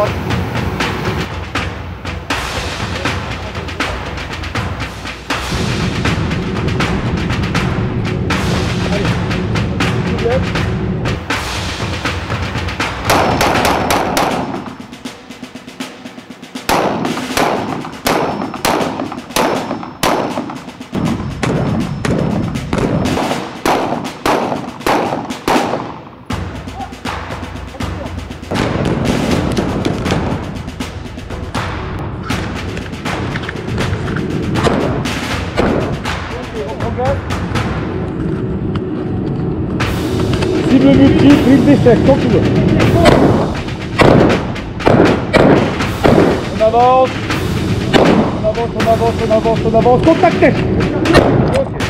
droite. Cible multiple, une d'échec, quand tu veux. On avance, on avance, on avance, on avance, on avance, contact tech. Ok.